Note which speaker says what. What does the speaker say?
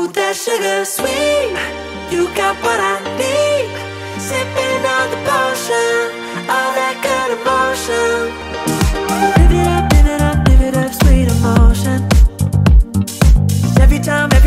Speaker 1: that sugar sweet, you got what I need. Sipping on the potion, all that good emotion. Live it up, live it up, live it up, sweet emotion. Every time